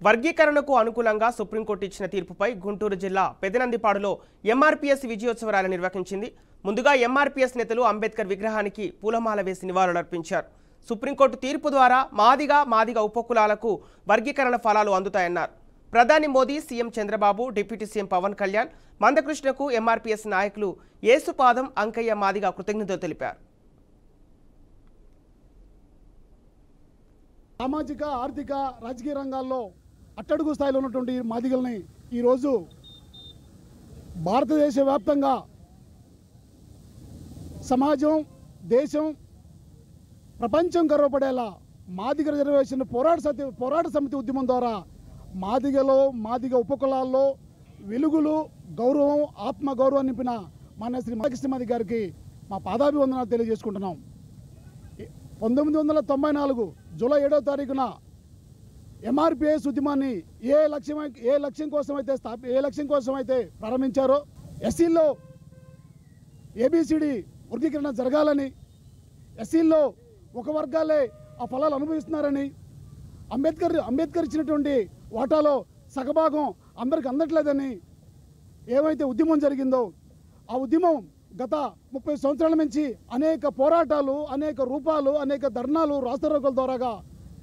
వర్గీకరణకు అనుకూలంగా సుప్రీంకోర్టు ఇచ్చిన తీర్పుపై గుంటూరు జిల్లా పెదనందిపాడులో ఎంఆర్పీఎస్ విజయోత్సవాలు నిర్వహించింది. ముందుగా ఎంఆర్పీఎస్ నేతలు అంబేద్కర్ విగ్రహానికి పూలమాల వేసి నివాళులర్పించారు. సుప్రీంకోర్టు తీర్పు ద్వారా మాదిగ ఉపకులాలకు వర్గీకరణ ఫలాలు అందుతాయన్నారు. ప్రధాని Modi, CM Chandrababu, deputy CM Pawan Kalyan, మందకృష్ణకు ఎంఆర్పీఎస్ నాయకులు యేసుపాదం, అంకయ్య మాదిగ కృతజ్ఞతలు తెలిపారు. సామాజిక, ఆర్థిక, రాజకీయ రంగాల్లో అట్టడుగు స్థాయిలో ఉన్నటువంటి మాదిగల్ని ఈరోజు భారతదేశ వ్యాప్తంగా సమాజం, దేశం, ప్రపంచం గర్వపడేలా మాదిగ రిజర్వేషన్ పోరాట సమితి ఉద్యమం ద్వారా మాదిగ ఉపకులాల్లో వెలుగులు, గౌరవం, ఆత్మగౌరవం నింపిన మాన్య శ్రీ మందకృష్ణ గారికి మా పాదాభివందనాలు తెలియజేసుకుంటున్నాం. 1994 జూలై 7వ తారీఖున ఎంఆర్పీఎస్ ఉద్యమాన్ని ఏ లక్ష్యం కోసం అయితే ప్రారంభించారో, ఎస్సీల్లో ఏబిసిడి వర్గీకరణ జరగాలని, ఎస్సీల్లో ఒక వర్గాలే ఆ ఫలాలు అనుభవిస్తున్నారని, అంబేద్కర్ ఇచ్చినటువంటి వాటాలో సగభాగం అందరికి అందట్లేదని ఏమైతే ఉద్యమం జరిగిందో, ఆ ఉద్యమం గత 30 సంవత్సరాల నుంచి అనేక పోరాటాలు, అనేక రూపాలు, అనేక ధర్నాలు, రాస్తారోకోల ద్వారాగా